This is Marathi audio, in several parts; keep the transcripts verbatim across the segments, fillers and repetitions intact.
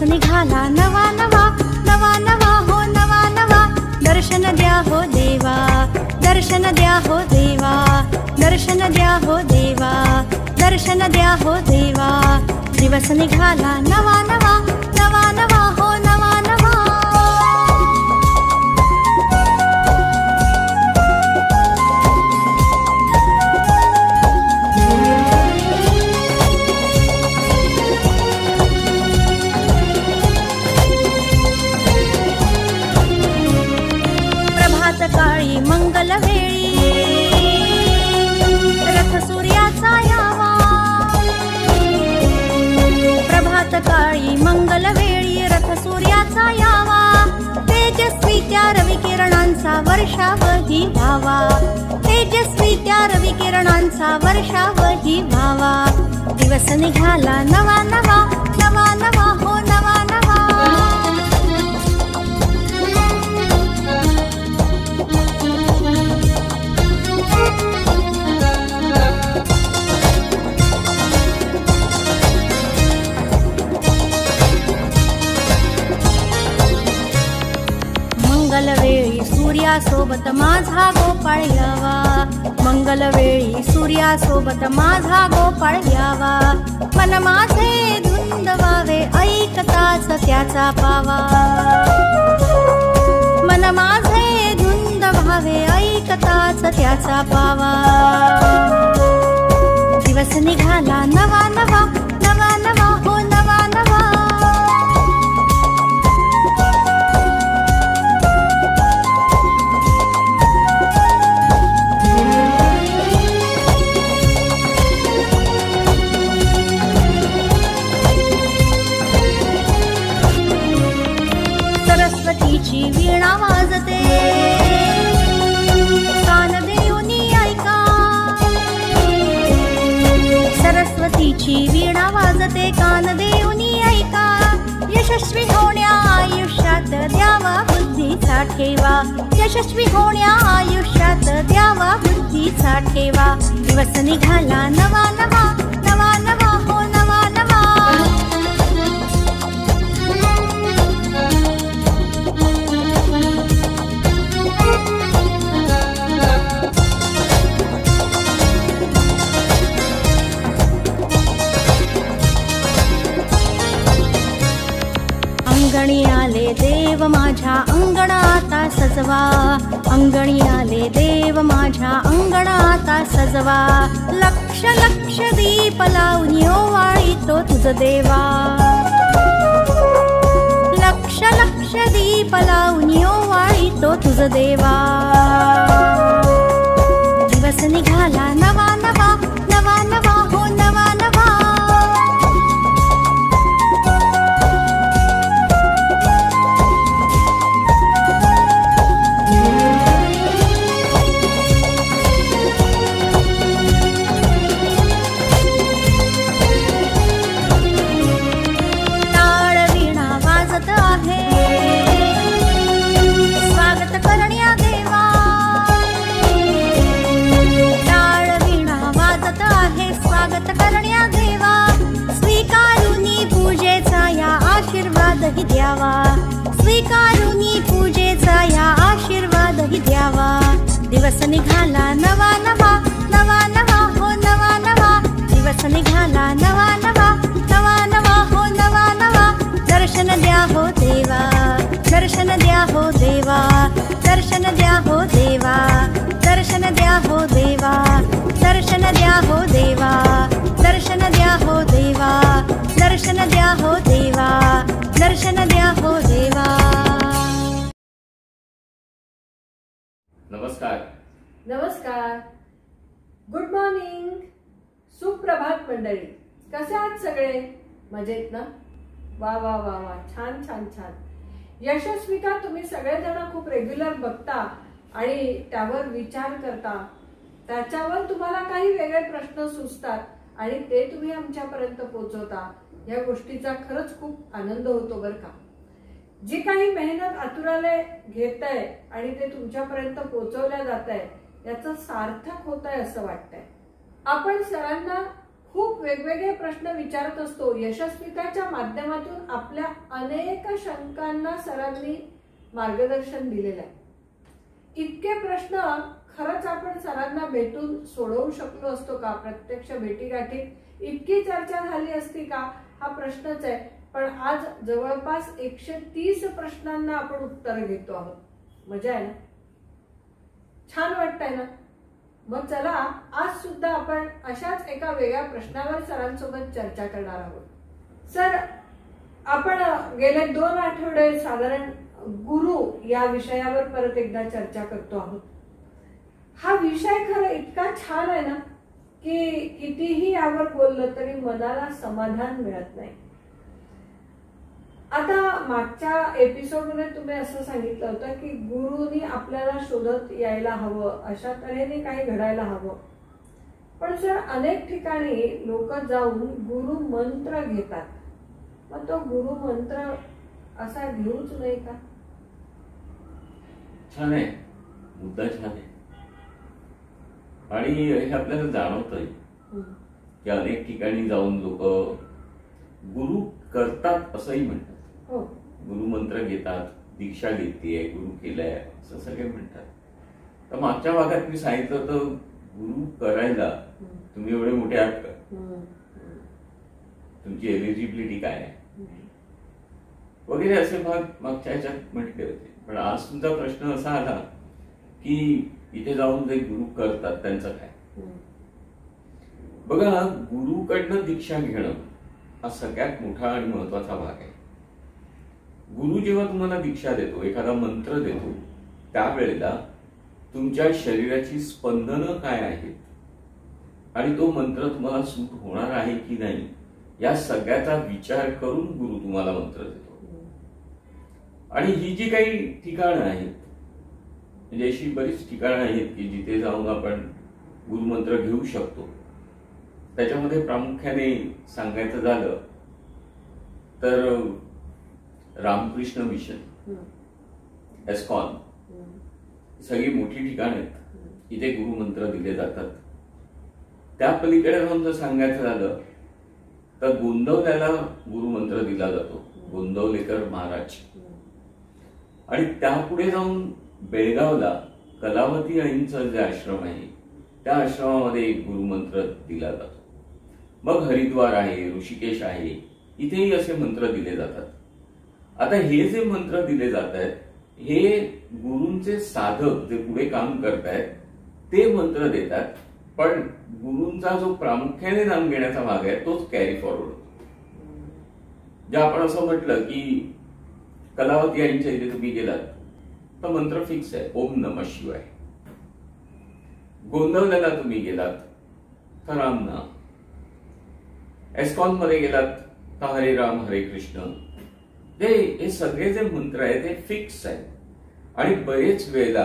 निघाला नवा नवा, नवा नवा हो नवा नवा, दर्शन द्या हो देवा, दर्शन द्या हो देवा, दर्शन द्या हो देवा, दर्शन द्या हो देवा, दिवस निघाला नवा नवा, नवा नवा हो नवा नवा। प्रभात काळी मंगल वेळी रथ सूर्याचा यावा, प्रभात काळी मंगल वेळी रथ सूर्याचा यावा, तेजस्वी त्या रवी किरणांचा वर्षावही व्हावा, तेजस्वी त्या रवी किरणांचा वर्षावही व्हावा, दिवस निघाला नवा नवा, नवा नवा हो नवा नवा। मंगलवेळी सूर्यासोबत माझा गोपाळ यावा, मंगलवेळी सूर्यासोबत माझा गोपाळ यावा, मन माझे धुंद व्हावे ऐकताच त्याचा पावा, मन माझे धुंद व्हावे ऐकताच त्याचा पावा, दिवस निघाला नवा नवा, नवा नवा हो नवा नवा। सरस्वतीची वीणा वाजते कान देऊनी ऐका, सरस्वतीची वीणा वाजते कान देऊनी ऐका, यशस्वी होण्या आयुष्यात द्यावा बुद्धीचा ठेवा, यशस्वी होण्या आयुष्यात द्यावा बुद्धीचा ठेवा, दिवस निघाला नवा नवा, नवा नवा हो नवा नवा। अंगणी आले देव माझ्या अंगणाता सजवा, अंगणी आले देव माझ्या अंगणाता सजवा, लक्ष लक्ष दीप लावून ओवाळीतो तुझ देवा, लक्ष लक्ष दीप लावून ओवाळीतो तुझ देवा, दिवस निघाला नवा नवा, नवा नवा हो नवा नवा। आशीर्वाद ही द्यावा, स्वीकारुनी पूजेचा या आशीर्वाद ही द्यावा, दिवस निघाला नवा नवा, नवा नवा हो नवा नवा, दिवस निघाला नवा नवा, नवा नवा हो नवा नवा, दर्शन द्या हो देवा, दर्शन द्या हो देवा, दर्शन द्या हो देवा, दर्शन द्या हो देवा, दर्शन द्या हो देवा, दर्शन द्या हो देवा, दर्शन द्या हो देवा, दर्शन द्या हो देवा। नमस्कार नमस्कार, गुड मॉर्निंग, सुप्रभात मंडळी, कसे आहात सगळे? मजेत ना? वा वा वा वा, छान छान छान। यशस्विका तुम्ही सगळेजण खूप रेग्युलर बघता आणि त्यावर विचार करता, त्याच्यावर तुम्हाला काही वेगळे प्रश्न सुचतात आणि ते तुम्ही आमच्यापर्यंत पोहोचवता, या गोष्टीचा खरंच खूप आनंद होतो बरं का। जी काही मेहनत आतुराने घेताय आणि ते तुमच्यापर्यंत पोहोचवल्या जात आहे याचं सार्थक होत आहे असं वाटतंय। आपण सरांना खूप वेगवेगळे प्रश्न विचारत असतो. यशस्विताच्या माध्यमातून आपल्या अनेक शंकांना सरांनी मार्गदर्शन दिलेलं आहे. इतके प्रश्न खरंच आपण सरांना भेटून सोडवू शकलो असतो का? प्रत्यक्ष भेटीगाठीत इतकी चर्चा झाली असती का? हा प्रश्नच आहे. पण आज जवळपास एकशे तीस प्रश्नांना आपण उत्तर घेतो आहोत. मजा आहे ना? छान वाटतंय ना? मग चला आज सुद्धा आपण अशाच एका वेगळ्या प्रश्नावर सरांसोबत चर्चा करणार आहोत. सर, आपण गेले दोन आठवडे साधारण गुरु या विषयावर परत एकदा चर्चा करतो आहोत. हा विषय खरं इतका छान आहे ना की कितीही यावर बोललं तरी मनाला समाधान मिळत नाही. आता मागच्या एपिसोडमध्ये तुम्ही असं सांगितलं होतं की गुरुनी आपल्याला शोधत यायला हवं, अशा तऱ्हेने काही घडायला हवं. पण सर, अनेक ठिकाणी लोक जाऊन गुरु मंत्र घेतात. मग तो गुरु मंत्र असा घेऊच नाही का? छान आहे, मुद्दा छान आहे. आणि हे आपल्याला जाणवतंय की अनेक ठिकाणी जाऊन लोक गुरु करतात असंही म्हणतात. गुरु मंत्र घेतात, दीक्षा घेतलीये, गुरु केलाय, असं सगळे म्हणतात. तर मागच्या भागात मी सांगितलं होतं गुरु करायला तुम्ही एवढे मोठे आहात का? तुमची एलिजिबिलिटी काय आहे वगैरे असे भाग मागच्या ह्याच्यात म्हटले होते. पण आज तुमचा प्रश्न असा आला की इथे जाऊन जे गुरु करतात त्यांचं काय? बघा, गुरुकडनं दीक्षा घेणं हा सगळ्यात मोठा आणि महत्वाचा भाग आहे. गुरु जेव्हा तुम्हाला दीक्षा देतो, एखादा मंत्र देतो, त्यावेळेला तुमच्या शरीराची स्पंदनं काय आहेत आणि तो मंत्र तुम्हाला सूट होणार आहे की नाही या सगळ्याचा विचार करून गुरु तुम्हाला मंत्र देतो. आणि ही जी काही ठिकाणं आहेत, म्हणजे अशी बरीच ठिकाणं आहेत की जिथे जाऊन आपण गुरुमंत्र घेऊ शकतो. त्याच्यामध्ये प्रामुख्याने सांगायचं झालं तर रामकृष्ण मिशन, एस्कॉन, सगळी मोठी ठिकाणं आहेत, इथे गुरुमंत्र दिले जातात. त्या पलीकडे जाऊन जर सांगायचं झालं तर गोंदवल्याला गुरुमंत्र दिला जातो, गोंदवलेकर महाराज. आणि त्यापुढे जाऊन बेळगावला कलावती आईंचा जे आश्रम आहे त्या आश्रमामध्ये गुरुमंत्र दिला जातो. मग हरिद्वार आहे, ऋषिकेश आहे, इथेही असे मंत्र दिले जातात. आता हे जे मंत्र दिले जात आहेत हे गुरूंचे साधक जे पुढे काम करतायत ते मंत्र देतात. पण गुरूंचा जो प्रामुख्याने नाम घेण्याचा भाग आहे तोच कॅरी फॉरवर्ड होतो. जे आपण असं म्हटलं की कलावती आईंच्या इथे तुम्ही गेलात तर मंत्र फिक्स आहे, ओम नमः शिवाय. गोंदवल्याला तुम्ही गेलात तर राम नाम, एस्कॉन मध्ये गेलात तर हरे राम हरे कृष्ण. हे सगळे जे मंत्र आहेत ते फिक्स आहेत. आणि बरेच वेळेला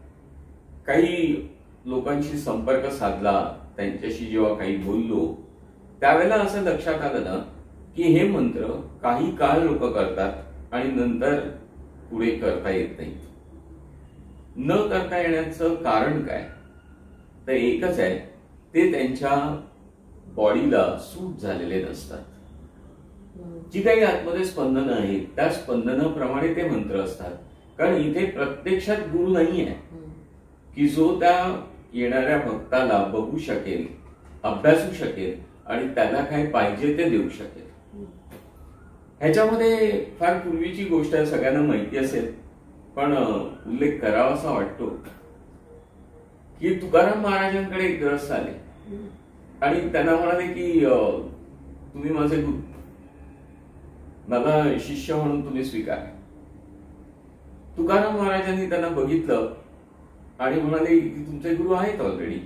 काही लोकांशी संपर्क साधला, त्यांच्याशी जेव्हा काही बोललो त्यावेळेला असं लक्षात आलं ना की हे मंत्र काही काळ लोक करतात आणि नंतर पुढे करता येत नाही. न करता येण्याचं कारण काय? तर एकच आहे, ते त्यांच्या बॉडीला सूट झालेले नसतात. जी काही आतमध्ये स्पंदनं आहेत त्या स्पंदनाप्रमाणे ते मंत्र असतात. कारण इथे प्रत्यक्षात गुरु नाही आहे की जो त्या येणाऱ्या भक्ताला बघू शकेल, अभ्यासू शकेल आणि त्याला काय पाहिजे ते देऊ शकेल. ह्याच्यामध्ये फार पूर्वीची गोष्ट आहे, सगळ्यांना माहिती असेल पण उल्लेख करावासा वाटतो की तुकाराम महाराजांकडे एक ग्रस्त आले आणि त्यांना म्हणाले की तुम्ही माझे गुरु, मला शिष्य म्हणून तुम्ही स्वीकारा. तुकाराम महाराजांनी त्यांना बघितलं आणि म्हणाले की तुमचे गुरु आहेत ऑलरेडी.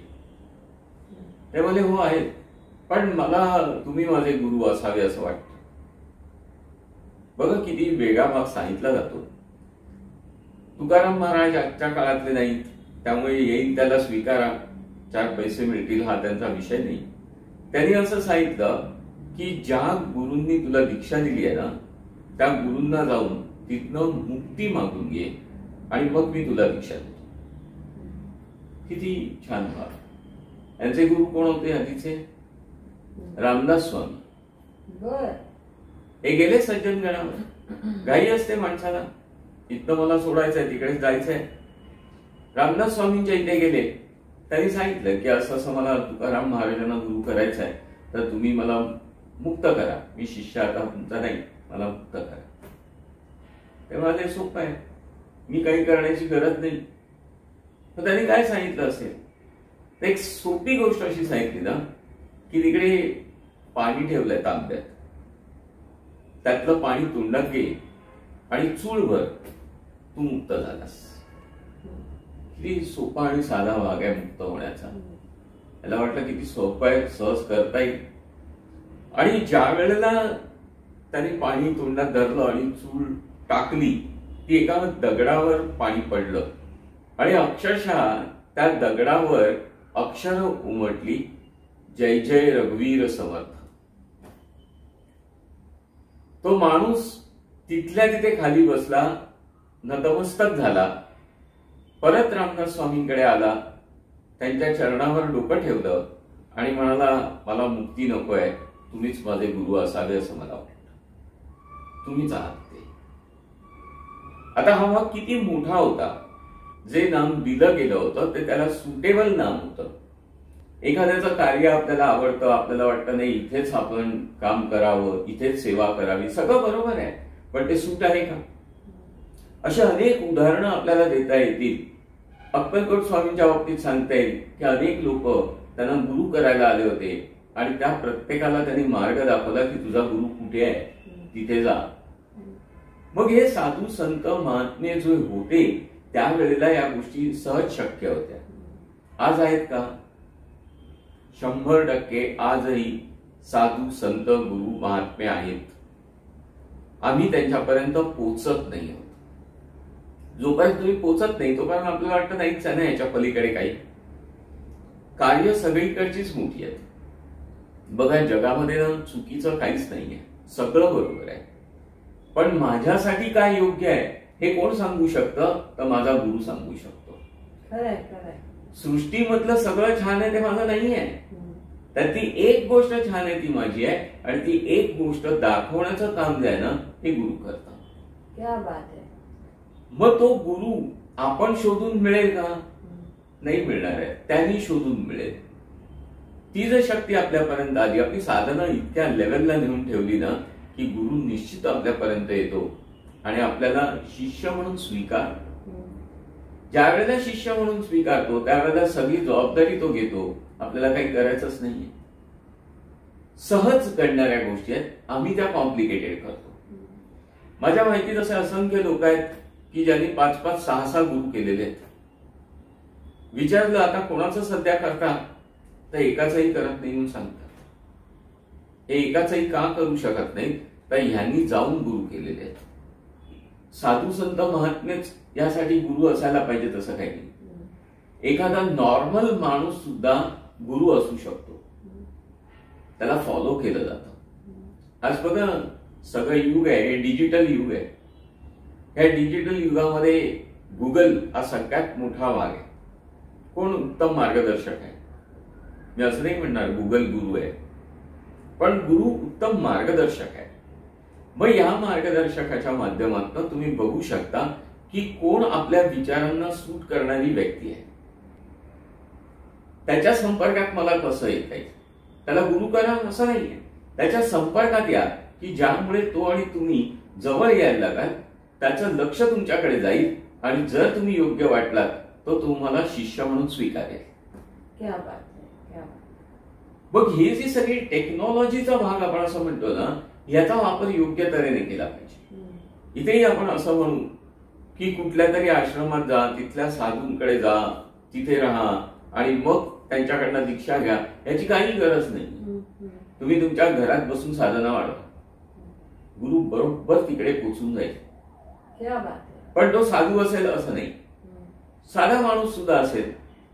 ते म्हणाले हो आहेत, पण मला तुम्ही माझे गुरु असावे असं वाटतं. बघा किती वेगळा भाग सांगितला जातो. तुकाराम महाराज आजच्या काळातले नाहीत, त्यामुळे येईल त्याला स्वीकारा, चार पैसे मिळतील हा त्यांचा विषय नाही. त्यांनी असं सांगितलं की ज्या गुरूंनी तुला दीक्षा दिली आहे ना त्या गुरूंना जाऊन तिथनं मुक्ती मागून घे आणि मग मी तुला दीक्षा देतो. किती छान भाग. यांचे गुरु कोण होते आधीचे? रामदास स्वामी. बर. हे गेले सज्जन गणावर. घाई असते माणसाला, इथं मला सोडायचंय तिकडे जायचंय. रामदास स्वामींच्या इथे गेले. त्यांनी सांगितलं की असं असं मला तुकाराम महाराजांना गुरु करायचं आहे, तर तुम्ही मला मुक्त करा. मी शिष्य आता तुमचा नाही, मला मुक्त करा. तेव्हा ते सोपं आहे, मी काही करण्याची गरज नाही. तर त्यांनी काय सांगितलं असेल, तर एक सोपी गोष्ट अशी सांगितली ना की तिकडे पाणी ठेवलंय तांब्यात, त्यातलं पाणी तोंडात घे आणि चूळभर तू मुक्त झालास. किती सोपा आणि साधा भाग आहे मुक्त होण्याचा. याला वाटलं किती सोपं आहे, सहज करता येईल. आणि ज्या वेळेला त्याने पाणी तोंडात धरलं आणि चूळ टाकली, ती एका दगडावर पाणी पडलं आणि अक्षरशः त्या दगडावर अक्षर उमटली, जय जय रघुवीर समर्थ. तो माणूस तिथल्या तिथे खाली बसला, नतमस्तक झाला, परत रामदास स्वामींकडे आला, त्यांच्या चरणावर डोकं ठेवलं आणि म्हणाला, मला मुक्ती नकोय, तुम्हीच माझे गुरु असावे असं मला वाटतं, तुम्हीच आहात ते. आता हा भाग किती मोठा होता. जे नाम दिलं गेलं होतं ते त्याला सुटेबल नाम होतं. एखाद्याचं कार्य आपल्याला आवडतं, आपल्याला वाटतं नाही इथेच आपण काम करावं, इथेच सेवा करावी, सगळं बरोबर आहे, पण ते सूट आहे का? अशी अनेक उदाहरणं आपल्याला देता येतील. अक्कलकोट स्वामींच्या बाबतीत सांगता येईल की अनेक लोक त्यांना गुरु करायला आले होते आणि त्या प्रत्येकाला त्यांनी मार्ग दाखवला की तुझा गुरु कुठे आहे, तिथे जा. मग हे साधू संत महात्मे जो होते त्यावेळेला या गोष्टी सहज शक्य होत्या. आज आहेत का? शंभर टक्के आजही साधू संत गुरु महात्मे आहेत. आम्ही त्यांच्यापर्यंत पोचत नाही आहोत. जोपर्यंत तुम्ही पोचत नाही तोपर्यंत आपल्याला वाटतं नाहीच आहे ना याच्या पलीकडे काही. कार्य सगळीकडचीच मोठी आहेत. बघा जगामध्ये ना चुकीचं काहीच नाहीये, सगळं बरोबर आहे. पण माझ्यासाठी काय योग्य आहे हे कोण सांगू शकतं? तर माझा गुरु सांगू शकतो. खरंय खरंय. सृष्टीमधलं सगळं छान आहे ते माझं नाही आहे, तर ती एक गोष्ट छान आहे ती माझी आहे आणि ती एक गोष्ट दाखवण्याचं काम जे आहे ना ते गुरु करतात. क्या बात आहे. मग तो गुरु आपण शोधून मिळेल का? नाही मिळणार आहे, त्यांनी शोधून मिळेल. ती जर शक्ती आपल्यापर्यंत आली, आपली साधना इतक्या लेवलला नेऊन ठेवली ना की गुरु निश्चित आपल्यापर्यंत येतो आणि आपल्याला शिष्य म्हणून स्वीकार. ज्या वेळेला शिष्य म्हणून स्वीकारतो त्यावेळेला सगळी जबाबदारी तो घेतो, आपल्याला काही करायचंच नाहीये. सहज घडणाऱ्या गोष्टी आहेत, आम्ही त्या कॉम्प्लिकेटेड करतो. माझ्या माहितीत असे असंख्य लोक आहेत की ज्यांनी पाच पाच सहा सहा गुरु केलेले आहेत. विचारलं आता कोणाचं सध्या करता, तर एकाचंही करत नाही म्हणून सांगतात. हे एकाचंही का करू शकत नाही, तर ह्यांनी जाऊन गुरु केलेले आहेत. साधू संत महात्मेच यासाठी गुरु असायला पाहिजे तसं काही नाही. एखादा नॉर्मल माणूस सुद्धा गुरु असू शकतो, त्याला फॉलो केलं जातं. आज बघा सगळं युग आहे, हे डिजिटल युग आहे. ह्या डिजिटल युगामध्ये गुगल हा सगळ्यात मोठा भाग आहे. कोण उत्तम मार्गदर्शक आहे? मी असं नाही म्हणणार गुगल गुरु आहे, पण गुरु उत्तम मार्गदर्शक आहे. मग या मार्गदर्शकाच्या माध्यमातून तुम्ही बघू शकता की कोण आपल्या विचारांना सूट करणारी व्यक्ती आहे. त्याच्या संपर्कात मला कसं येता येईल, त्याला गुरु करा असं नाहीये. त्याच्या संपर्कात या की ज्यामुळे तो आणि तुम्ही जवळ यायला लागाल, त्याचं लक्ष तुमच्याकडे जाईल आणि जर तुम्ही योग्य वाटलात तो तुम्हाला शिष्य म्हणून स्वीकारेल. क्या बात आहे, क्या बात. मग ही जी सगळी टेक्नॉलॉजीचा भाग आपण असं म्हणतो ना, याचा वापर योग्य तऱ्हेने केला पाहिजे. इथेही आपण असं म्हणू की कुठल्या तरी आश्रमात जा, तिथल्या साधूंकडे जा, तिथे राहा आणि मग त्यांच्याकडनं दीक्षा घ्या, याची काही गरज नाही. तुम्ही तुमच्या घरात बसून साधना वाढवा, गुरु बरोबर तिकडे पोचून जाईल. क्या बात आहे. पण तो साधू असेल असं नाही, साधा माणूस सुद्धा असेल.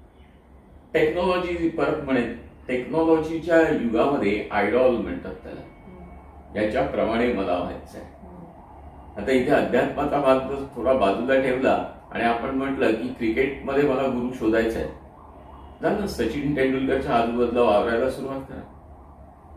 टेक्नॉलॉजी परत म्हणेल, टेक्नॉलॉजीच्या युगामध्ये आयडॉल म्हणतात त्याला, याच्याप्रमाणे मला व्हायचं आहे. आता इथे अध्यात्माचा भाग थोडा बाजूला ठेवला आणि आपण म्हटलं की क्रिकेटमध्ये मला गुरु शोधायचा आहे, झालं, सचिन तेंडुलकरच्या आजूबाजूला वावरायला सुरुवात करा.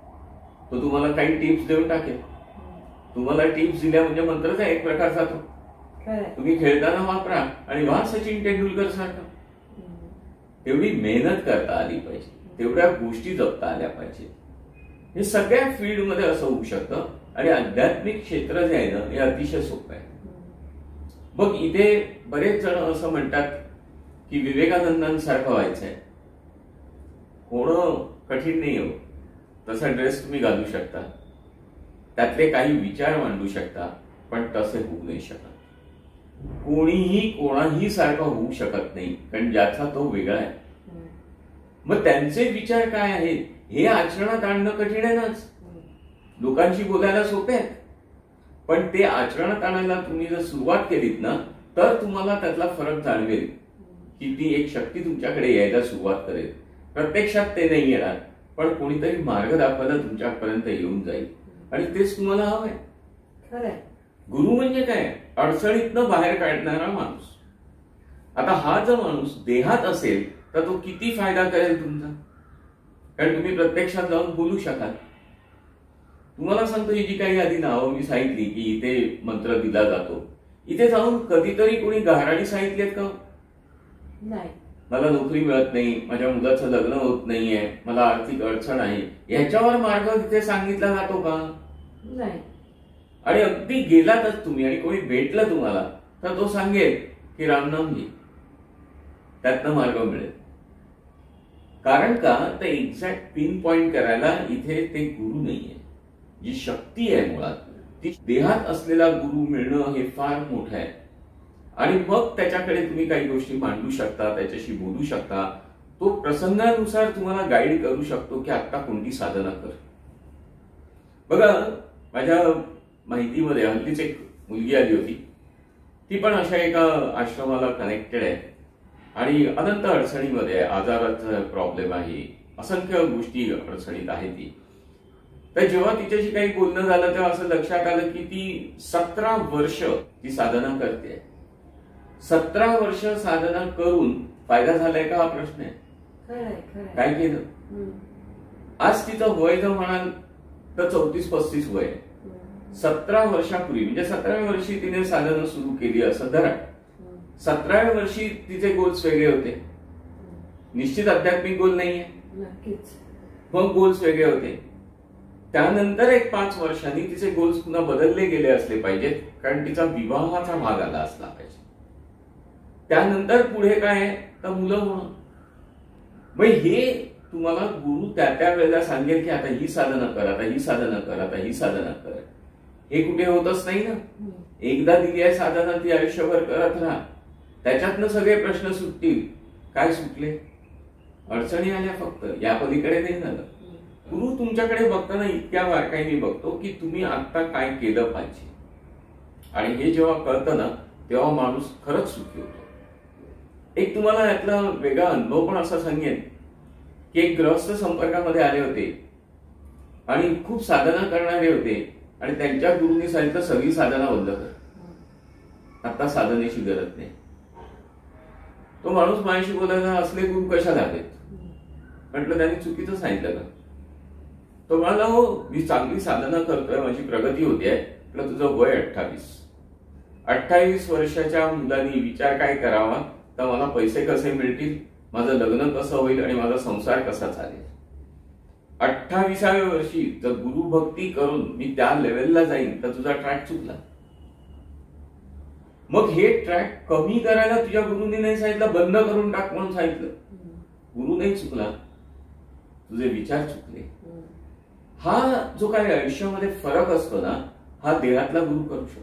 तो तुम्हाला काही टिप्स देऊन टाकेल. तुम्हाला टिप्स दिल्या म्हणजे मंत्रचा एक प्रकार जातो. तुम्ही खेळताना वापरा आणि वा सचिन तेंडुलकर सारखं. तेवढी मेहनत करता आली पाहिजे, तेवढ्या गोष्टी जपता आल्या पाहिजेत. हे सगळ्या फील्डमध्ये असं होऊ शकतं आणि आध्यात्मिक क्षेत्र जे आहे ना हे अतिशय सोपं आहे. मग इथे बरेच जण असं म्हणतात की विवेकानंदांसारखं व्हायचंय. होणं कठीण नाही हो. तसा ड्रेस तुम्ही घालू शकता, त्यातले काही विचार मांडू शकता, पण तसे होऊ नाही शकत. कोणीही कोणाही सारखं होऊ शकत नाही, कारण ज्याचा तो वेगळा आहे. मग त्यांचे विचार काय आहेत हे आचरणात आणणं कठीण आहे नाच. लोकांशी बोलायला सोपे आहेत, पण ते आचरणात आणायला तुम्ही जर सुरुवात केलीत ना तर तुम्हाला त्यातला फरक जाणवेल की ती एक शक्ती तुमच्याकडे यायला सुरुवात करेल. प्रत्यक्षात ते नाही येणार, पण कोणीतरी मार्ग दाखवायला तुमच्यापर्यंत येऊन जाईल आणि तेच तुम्हाला हवंय. खरंय. गुरु म्हणजे काय? अडचणीतनं बाहेर काढणारा माणूस. आता हा जो माणूस देहात असेल तर तो किती फायदा करेल तुमचा, कारण तुम्ही प्रत्यक्षात जाऊन बोलू शकाल. तुम्हाला सांगतो ही जी काही आधी नावं मी सांगितली की इथे मंत्र दिला जातो, इथे जाऊन कधीतरी कोणी गहाराणी सांगितलेत का? नाही. मला नोकरी मिळत नाही, माझ्या मुलाचं लग्न होत नाहीये, मला आर्थिक अडचण आहे, याच्यावर मार्ग तिथे सांगितला जातो का? नाही. आणि अगदी गेलातच तुम्ही आणि कोणी भेटलं तुम्हाला तर तो सांगेल की रामनाम घे, त्यातनं मार्ग मिळेल. कारण का तर एक्झॅक्ट पिन पॉइंट करायला इथे ते गुरु नाहीये. जी शक्ती आहे मुळात ती देहात असलेला गुरु मिळणं हे फार मोठं आहे. आणि मग त्याच्याकडे तुम्ही काही गोष्टी मांडू शकता, त्याच्याशी बोलू शकता. तो प्रसंगानुसार तुम्हाला गाईड करू शकतो की आता कोणती साधना कर. बघा, माझ्या माहितीमध्ये हल्लीच एक मुलगी आली होती. ती पण अशा एका आश्रमाला कनेक्टेड आहे आणि अनंत अडचणीमध्ये, आजाराचा प्रॉब्लेम आहे, असंख्य गोष्टी अडचणीत आहे ती. तर जेव्हा तिच्याशी काही बोलणं झालं तेव्हा असं लक्षात आलं की ती सतरा वर्ष ती साधना करते. सतरा वर्ष साधना करून फायदा झालाय का हा प्रश्न आहे. काय केलं? आज तिचं वय जर म्हणाल तर चौतीस पस्तीस वय. सतरा वर्षापूर्वी म्हणजे सतराव्या वर्षी तिने साधना सुरू केली असं धरा. सतराव्या वर्षी तिचे गोल्स वेगळे होते. निश्चित आध्यात्मिक गोल नाहीये, मग गोल्स वेगळे होते. त्यानंतर एक पाच वर्षांनी तिचे गोल्स पुन्हा बदलले गेले असले पाहिजेत, कारण तिचा विवाहाचा भाग आला असला पाहिजे. त्यानंतर पुढे काय आहे तर मुलं होणं. मग हे तुम्हाला गुरु त्या त्या वेळेला सांगेल की आता ही साधना कर, आता ही साधना कर, आता ही साधना कर. हे कुठे होतच नाही ना. एकदा दिली आहे साधना ती आयुष्यभर करत राहा, त्याच्यातनं सगळे प्रश्न सुटतील. काय सुटले? अडचणी आल्या फक्त, या पलीकडे नाही झालं. गुरु तुमच्याकडे बघताना इतक्या बारकाईने बघतो की तुम्ही आता काय केलं पाहिजे. आणि हे जेव्हा कळतं ना तेव्हा माणूस खरंच सुखी होतो. एक तुम्हाला यातला वेगळा अनुभव पण असा सांगेन की एक गृहस्थ संपर्कामध्ये आले होते आणि खूप साधना करणारे होते आणि त्यांच्या गुरुंनी सांगितलं सगळी साधना बंद कर, आता साधनेची गरज नाही. तो माणूस माझ्याशी बोलायला असले गुरु कशाला आलेत? म्हटलं त्यांनी चुकीचं सांगितलं का? तो म्हणाला हो मी चांगली साधना करतोय, माझी प्रगती होते. म्हटलं तुझं वय अठ्ठावीस अठ्ठावीस वर्षाच्या मुलांनी विचार काय करावा तर मला पैसे कसे मिळतील, माझं लग्न कसं होईल आणि माझा संसार कसा चालेल. अठ्ठावीसाव्या वर्षी जर गुरुभक्ती करून मी त्या लेवलला जाईन तर तुझा ट्रॅक चुकला. मग हे ट्रॅक कमी करायला तुझ्या गुरुंनी नाही सांगितलं बंद करून टाक म्हणून सांगितलं. गुरु नाही चुकला, तुझे विचार चुकले. हा जो काही आयुष्यामध्ये फरक असतो ना हा देहातला गुरु करू शकतो.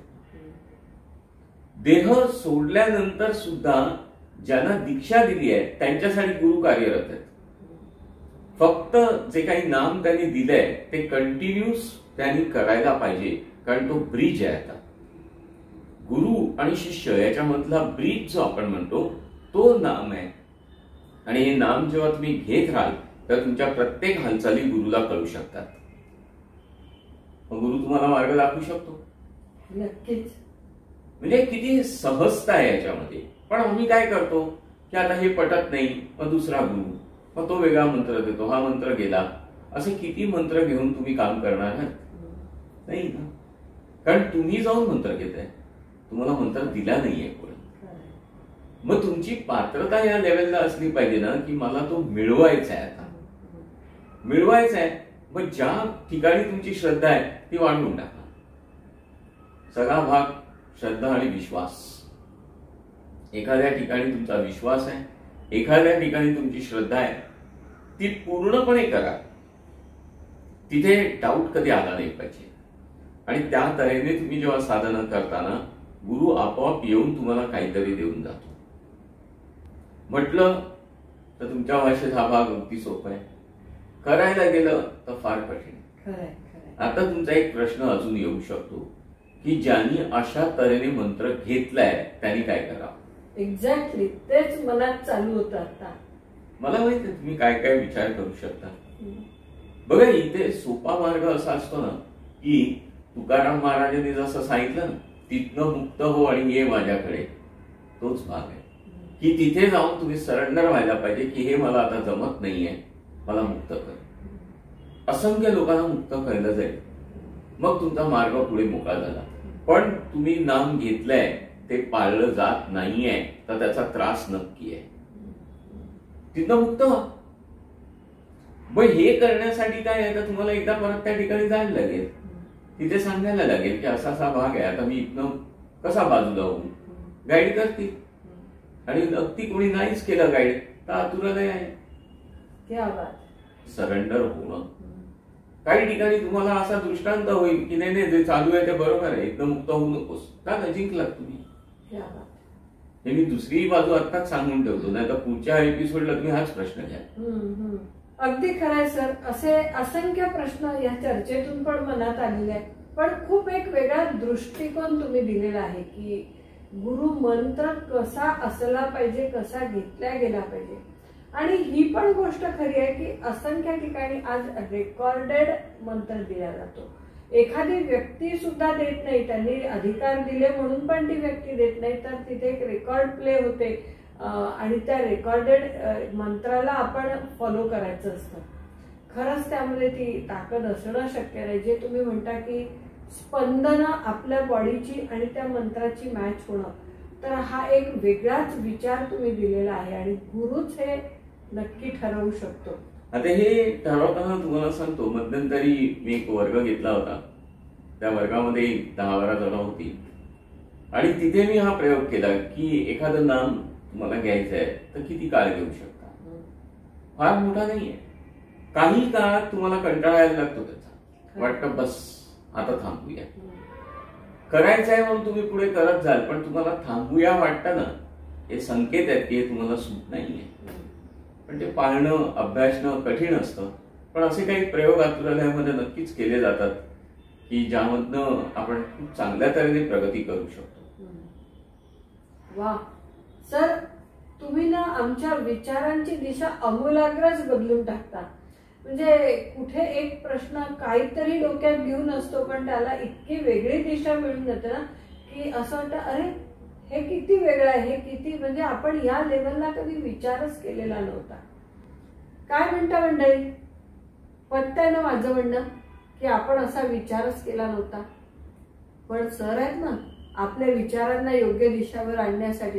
देह सोडल्यानंतर सुद्धा ज्यांना दीक्षा दिली आहे त्यांच्यासाठी गुरु कार्यरत आहेत. फक्त जे काही नाम त्यांनी दिलंय ते कंटिन्यूस त्यांनी करायला पाहिजे, कारण तो ब्रिज आहे. आता गुरु आणि शिष्य याच्यामधला ब्रिज जो आपण म्हणतो तो नाम आहे. आणि हे नाम जेव्हा तुम्ही घेत राहाल तर तुमच्या प्रत्येक हालचाली गुरुला कळू शकतात. गुरु तुम्हाला मार्ग दाखवू शकतो. नक्कीच. म्हणजे किती सहजता आहे याच्यामध्ये. पण आम्ही काय करतो की आता हे पटत नाही, मग दुसरा गुरु, मग तो वेगळा मंत्र देतो, हा मंत्र गेला, असे किती मंत्र घेऊन तुम्ही काम करणार आहात? नाही ना, कारण तुम्ही जाऊन मंत्र घेताय, तुम्हाला मंत्र दिला नाहीये कोणी. मग तुमची पात्रता या लेवलला असली पाहिजे ना की मला तो मिळवायचा आहे. आता मिळवायचा आहे, मग ज्या ठिकाणी तुमची श्रद्धा आहे ती वाढवून टाका. सगळा भाग श्रद्धा आणि विश्वास. एखाद्या ठिकाणी तुमचा विश्वास आहे, एखाद्या ठिकाणी तुमची श्रद्धा आहे, ती पूर्णपणे करा. तिथे डाऊट कधी आला नाही पाहिजे. आणि त्या तऱ्हेने तुम्ही जेव्हा साधना करताना गुरु आपोआप येऊन तुम्हाला काहीतरी देऊन जातो. म्हटलं तर तुमच्या भाषेत हा भाग अगदी सोपा आहे, करायला गेलं तर फार कठीण. आता तुमचा एक प्रश्न अजून येऊ शकतो की ज्यांनी अशा तऱ्हेने मंत्र घेतलाय त्यांनी काय करावं. एक्झॅक्टली तेच मनात चालू होतं. आता मला माहिती आहे तुम्ही काय काय विचार करू शकता. बघा, इथे सोपा मार्ग असा असतो ना की तुकाराम महाराजांनी जसं सांगितलं ना, तिथनं मुक्त हो आणि ये माझ्याकडे, तोच भाग आहे की तिथे जाऊन तुम्ही सरेंडर व्हायला पाहिजे की हे मला आता जमत नाहीये, मला मुक्त कर. असंख्य लोकांना मुक्त केलं जाईल, मग तुमचा मार्ग पुढे मोकळा झाला. पण तुम्ही नाम घेतलंय ते पाळलं जात नाहीये तर त्याचा त्रास नक्की आहे. तिथनं मुक्त व्हा. मग हे करण्यासाठी काय आहे तर तुम्हाला एकदा परत त्या ठिकाणी जायला लागेल, तिथे सांगायला लागेल की असा असा भाग आहे, आता मी इथनं कसा बाजूला होऊ. गाईड करतील. आणि अगदी कोणी नाहीच केलं गाईड तर आतुरालय आहे. सरेंडर होणं. काही ठिकाणी तुम्हाला असा दृष्टांत होईल की नाही नाही जे चालू आहे ते बरोबर आहे, एकदम मुक्त होऊ नकोस, का जिंकलात तुम्ही. हे मी दुसरी बाजू आत्ताच सांगून ठेवतो, नाही तर पुढच्या एपिसोडला तुम्ही हाच प्रश्न घ्या. अगदी खरंय सर. असे असंख्य प्रश्न या चर्चेतून पण मनात आलेले आहेत. पण खूप एक वेगळा दृष्टिकोन तुम्ही दिलेला आहे की गुरु मंत्र कसा असला पाहिजे, कसा घेतला गेला पाहिजे. आणि ही पण गोष्ट खरी आहे की असंख्य ठिकाणी आज रेकॉर्डेड मंत्र दिला जातो. एखादी व्यक्ती सुद्धा देत नाही, त्यांनी अधिकार दिले म्हणून पण ती व्यक्ती देत नाही, तर तिथे एक रेकॉर्ड प्ले होते आणि त्या रेकॉर्डेड मंत्राला आपण फॉलो करायचं असतं. खरंच त्यामध्ये ती ताकद असणं शक्य नाही. जे तुम्ही म्हणता की स्पंदन आपल्या बॉडीची आणि त्या मंत्राची मॅच होणं, तर हा एक वेगळाच विचार तुम्ही दिलेला आहे आणि गुरुच हे नक्की ठरवू शकतो. आता हे ठरवताना तुम्हाला सांगतो, मध्यंतरी मी एक वर्ग घेतला होता. त्या वर्गामध्ये दहा बारा जण होती आणि तिथे मी हा प्रयोग केला की एखादं नाम तुम्हाला घ्यायचं आहे तर किती काळ घेऊ शकता. फार मोठा नाहीये. काही काळात तुम्हाला कंटाळा यायला लागतो त्याचा, वाटतं बस आता थांबूया. करायचं आहे म्हणून तुम्ही पुढे करत जाल, पण तुम्हाला थांबूया वाटतं ना, हे संकेत आहेत की हे तुम्हाला सूट नाहीये. पण ते पाळणं अभ्यासणं कठीण असतं. पण असे काही प्रयोग आतुरालयामध्ये नक्कीच केले जातात की ज्यामधनं आपण खूप चांगल्या तऱ्हेने प्रगती करू शकतो. वा सर, तुम्ही ना आमच्या विचारांची दिशा आमूलाग्रच बदलून टाकता. म्हणजे कुठे एक प्रश्न काहीतरी डोक्यात घेऊन असतो पण त्याला इतकी वेगळी दिशा मिळून जाते ना की असं वाटतं अरे हे किती वेगळं आहे, हे किती म्हणजे आपण या लेवलला कधी विचारच केलेला नव्हता. काय म्हणता मंडळी, पटतंय ना माझं म्हणणं की आपण असा विचारच केला नव्हता. पण सर आहेत ना आपल्या विचारांना योग्य दिशावर आणण्यासाठी.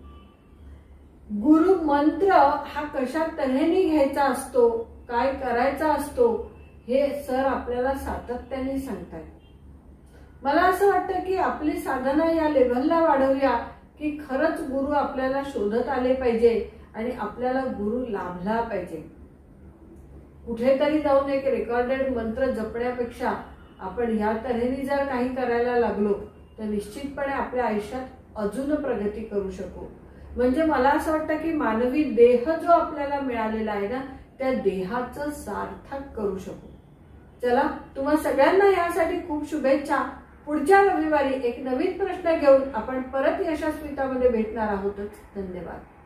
गुरु मंत्र हा कशा तऱ्हेने घ्यायचा असतो, काय करायचा असतो, हे सर आपल्याला सातत्याने सांगतात. मला असं वाटतं की आपली साधना या लेव्हलला वाढवूया की खरंच गुरु आपल्याला शोधत आले पाहिजे आणि आपल्याला गुरु लाभला पाहिजे. कुठेतरी जाऊन एक रेकॉर्डेड मंत्र जपण्यापेक्षा आपण या तऱ्हेने जर काही करायला लागलो तर निश्चितपणे आपल्या आयुष्यात अजून प्रगती करू शकू. म्हणजे मला असं वाटतं की मानवी देह जो आपल्याला मिळालेला आहे ना, त्या देहाचं सार्थक करू शकू. चला, तुम्हा सगळ्यांना यासाठी खूप शुभेच्छा. पुढच्या रविवारी एक नवीन प्रश्न घेऊन आपण परत यशस्वीतामध्ये भेटणार आहोतच. धन्यवाद.